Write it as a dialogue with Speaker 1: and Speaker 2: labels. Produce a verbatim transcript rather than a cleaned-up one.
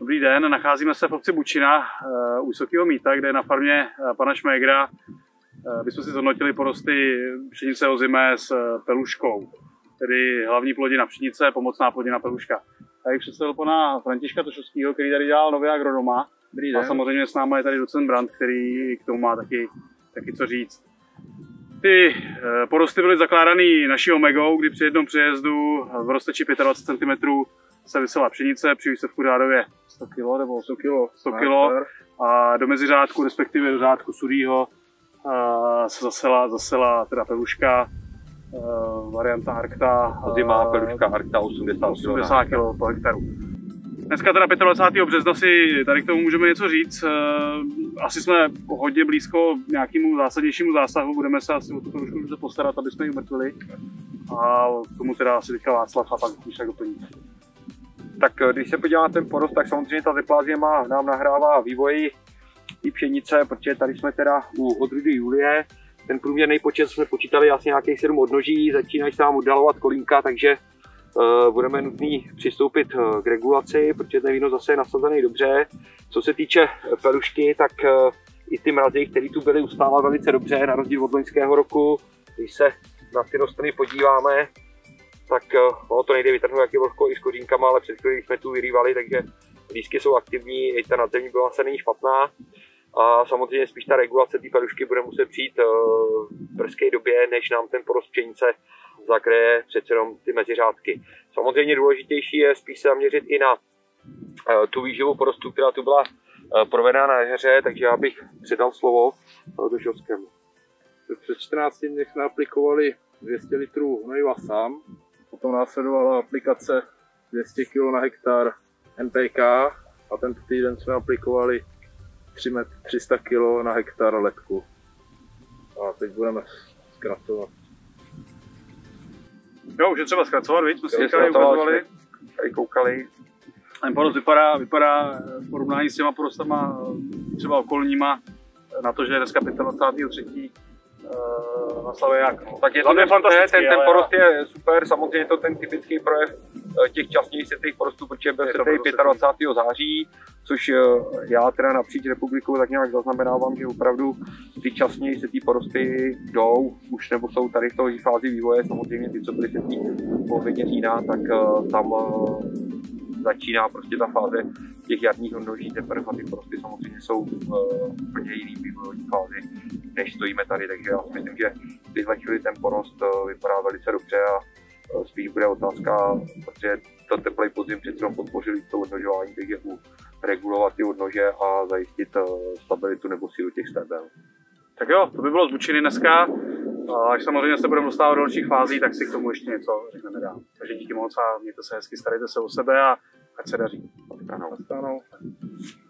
Speaker 1: Dobrý den, nacházíme se v obci Bučina u Vysokého Mýta, kde na farmě pana Šmégra bychom si zhodnotili porosty pšenice ozimé s peluškou, tedy hlavní plodina pšenice, pomocná plodina peluška. Já bych představil pana Františka Tošovského, který tady dělal nově agronoma. A samozřejmě s námi je tady docent Brand, který k tomu má taky, taky co říct. Ty porosty byly zakládány naší Omegou, kdy při jednom přejezdu v rozteči dvacet pět centimetrů se vysela pšenice, při výsevku řádově sto kilo nebo sto kilo, sto kilo a do meziřádku, respektive do řádku sudýho se zasela, zasela teda peluška, varianta Arcta.
Speaker 2: Ozimá peluška Arcta osmdesát
Speaker 1: kilo po hektaru. Dneska teda dvacátého pátého března si tady k tomu můžeme něco říct. Asi jsme hodně blízko nějakému zásadnějšímu zásahu, budeme se asi o tu pelušku postarat, aby jsme ji umrtvili. A k tomu teda asi teďka Václav a pak když tak doplní.
Speaker 2: Tak když se podíváme na ten porost, tak samozřejmě ta deplázie má, nám nahrává vývoji té pšenice, protože tady jsme teda u odrůdy Julie. Ten průměrný počet jsme počítali asi nějakých sedm odnoží, začínají se nám oddalovat kolínka, takže uh, budeme nutný přistoupit uh, k regulaci, protože ten výnos zase je nasazený dobře. Co se týče pelušky, tak uh, i ty mrazy, které tu byly, ustává velice dobře, na rozdíl od loňského roku. Když se na ty rostliny podíváme, tak ono to nejde vytrhnout, jak je vlhko i s kořínkama, ale před chvílí jsme tu vyrývali, takže lístky jsou aktivní, i ta nadzemní byla není špatná. A samozřejmě spíš ta regulace té pelušky bude muset přijít v brzké době, než nám ten porost pšenice zakryje přece jenom ty meziřádky. Samozřejmě důležitější je spíš se zaměřit i na tu výživu porostu, která tu byla provedena na jaře, takže já bych předal slovo Tošovskému.
Speaker 3: Před čtrnácti dny jsme aplikovali dvě stě litrů hnojiva sám. Potom následovala aplikace dvě stě kilo na hektar N P K a tento týden jsme aplikovali tři sta kilo na hektar letku. A teď budeme zkracovat.
Speaker 1: Jo, už je třeba zkracovat, víc, jsme si říkali, ukazovali.
Speaker 2: Tady koukali.
Speaker 1: Ten porost vypadá, vypadá v porovnání s těma porostama třeba okolníma na to, že je dneska dvacátého pátého třetího na slavě jak. No.
Speaker 2: Tak je to fantastické, ten, ten porost je super, samozřejmě to ten typický projev těch časnějších setých porostů, protože byl setej dvacátého pátého září, což já teda napříč republikou tak nějak zaznamenávám, že opravdu ty časnější setý porosty jdou, už nebo jsou tady v toho fázi vývoje, samozřejmě ty, co byly setý v polovině října, tak tam začíná prostě ta fáze těch jarních odnoží, teprve ty porosty samozřejmě jsou v úplně jiný vývojový fázi, než stojíme tady, takže já si myslím, že vyznačili ten porost vypadá velice dobře a spíš bude otázka, protože to teplej podzim přece jenom podpořili to odnožování, takže regulovat ty odnože a zajistit stabilitu nebo sílu těch stebel.
Speaker 1: Tak jo, to by bylo z Bučiny dneska. Až samozřejmě se budeme dostávat do dalších fází, tak si k tomu ještě něco řekneme dál. Takže díky moc a mějte se hezky, starejte se o sebe a ať se daří.
Speaker 3: Nastanou.